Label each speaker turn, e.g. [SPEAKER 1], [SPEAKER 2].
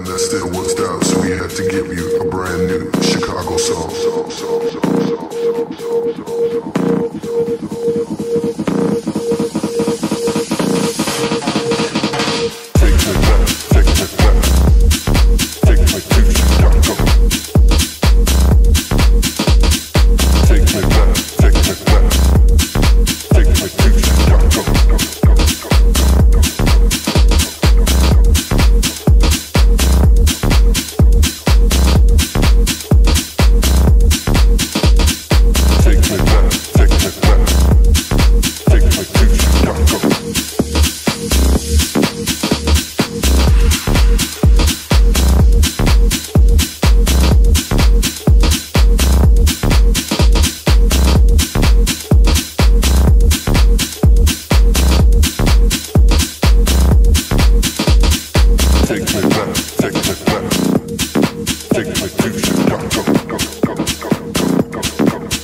[SPEAKER 1] that still worked out, so we had to give you a brand new Chicago song. Take me back, take me back, take me to Chicago. Take me back, take me back, take me to Chicago. Take me to Chicago.